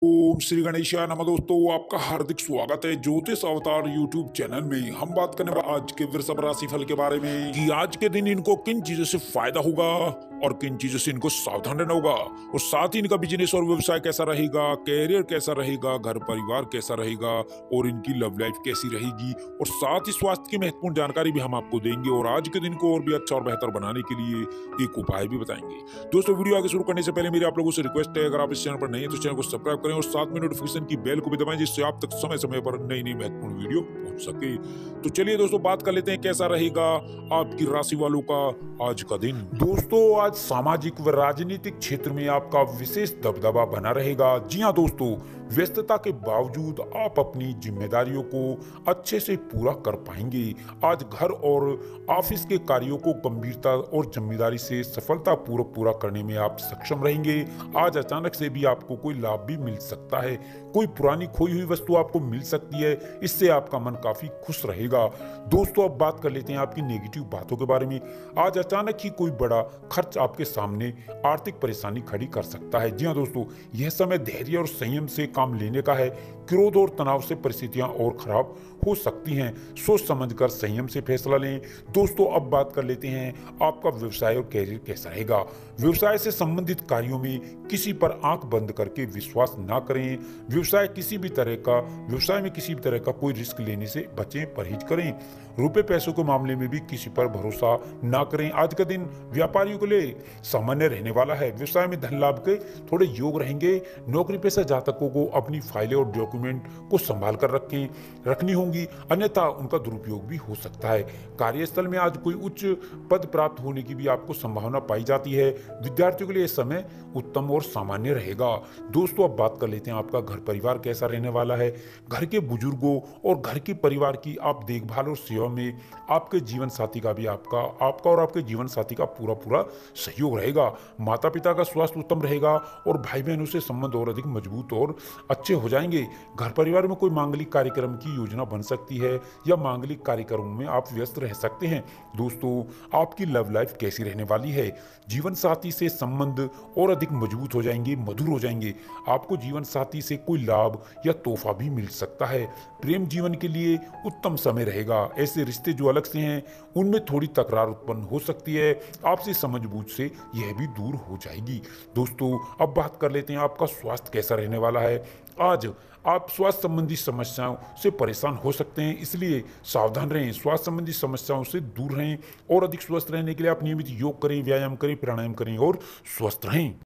ओम श्री गणेशाय नमः। दोस्तों आपका हार्दिक स्वागत है ज्योतिष अवतार यूट्यूब चैनल में। हम बात करने वाले आज के वृषभ राशि फल के बारे में कि आज के दिन इनको किन चीजों से फायदा होगा और किन चीजों से इनको सावधान रहना होगा, और साथ ही इनका बिजनेस और व्यवसाय कैसा रहेगा, कैरियर कैसा रहेगा, घर परिवार कैसा रहेगा और इनकी लव लाइफ कैसी रहेगी, और साथ ही स्वास्थ्य की महत्वपूर्ण जानकारी भी हम आपको देंगे और आज के दिन को और भी अच्छा और बेहतर बनाने के लिए एक उपाय भी बताएंगे। दोस्तों वीडियो आगे शुरू करने से पहले मेरी आप लोगों से रिक्वेस्ट है, अगर आप इस चैनल पर नए हैं तो चैनल को सब्सक्राइब करें और साथ में नोटिफिकेशन की बेल को भी दबाएं जिससे आप तक समय समय पर नई नई महत्वपूर्ण वीडियो पहुंच सके। तो चलिए दोस्तों बात कर लेते हैं कैसा रहेगा आपकी राशि वालों का आज का दिन। दोस्तों आज सामाजिक व राजनीतिक क्षेत्र में आपका विशेष दबदबा बना रहेगा। जी हाँ दोस्तों, व्यस्तता के बावजूद आप अपनी जिम्मेदारियों को अच्छे से पूरा कर पाएंगे। आज घर और ऑफिस के कार्यों को गंभीरता और जिम्मेदारी से सफलतापूर्वक पूरा करने में आप सक्षम रहेंगे। आज अचानक से भी आपको कोई लाभ भी मिल सकता है, कोई पुरानी खोई हुई वस्तु आपको मिल सकती है, इससे आपका मन काफी खुश रहेगा। दोस्तों अब बात कर लेते हैं आपकी नेगेटिव बातों के बारे में। आज अचानक ही कोई बड़ा खर्च आपके सामने आर्थिक परेशानी खड़ी कर सकता है। जी हाँ दोस्तों, यह समय धैर्य और संयम से काम लेने का है। क्रोध और तनाव से परिस्थितियां और खराब हो सकती हैं, सोच समझकर संयम से फैसला लें। दोस्तों अब बात कर लेते हैं आपका व्यवसाय और कैरियर कैसा रहेगा। व्यवसाय से संबंधित कार्यों में किसी पर आंख बंद करके विश्वास ना करें। व्यवसाय में किसी भी तरह का कोई रिस्क लेने से बचें, परहेज करें। रुपए पैसों के मामले में भी किसी पर भरोसा ना करें। आज का दिन व्यापारियों के लिए सामान्य रहने वाला है। व्यवसाय में धन लाभ के थोड़े योग रहेंगे। नौकरी पेशा जातकों को अपनी फाइलें और डॉक्यूमेंट को संभाल कर रखनी होंगी, अन्यथा उनका दुरुपयोग भी हो सकता है। कार्यस्थल में आज कोई उच्च पद प्राप्त होने की भी आपको संभावना पाई जाती है। विद्यार्थियों के लिए समय उत्तम और सामान्य रहेगा। दोस्तों अब बात कर लेते हैं आपका घर परिवार कैसा रहने वाला है। घर के बुजुर्गों और घर के परिवार की आप देखभाल और सेवा में आपके जीवन साथी का भी आपका और आपके जीवन साथी का पूरा सहयोग रहेगा। माता पिता का स्वास्थ्य उत्तम रहेगा और भाई बहनों से संबंध और अधिक मजबूत और अच्छे हो जाएंगे। घर परिवार में कोई मांगलिक कार्यक्रम की योजना बन सकती है या मांगलिक कार्यक्रमों में आप व्यस्त रह सकते हैं। दोस्तों आपकी लव लाइफ कैसी रहने वाली है। जीवन साथी से संबंध और अधिक मजबूत हो जाएंगे, मधुर हो जाएंगे। आपको जीवन साथी से कोई लाभ या तोहफा भी मिल सकता है। प्रेम जीवन के लिए उत्तम समय रहेगा। ऐसे रिश्ते जो अलग से हैं उनमें थोड़ी तकरार उत्पन्न हो सकती है, आपसी समझबूझ से यह भी दूर हो जाएगी। दोस्तों अब बात कर लेते हैं आपका स्वास्थ्य कैसा रहने वाला है। आज आप स्वास्थ्य संबंधी समस्याओं से परेशान हो सकते हैं, इसलिए सावधान रहें। स्वास्थ्य संबंधी समस्याओं से दूर रहें और अधिक स्वस्थ रहने के लिए आप नियमित योग करें, व्यायाम करें, प्राणायाम करें और स्वस्थ रहें।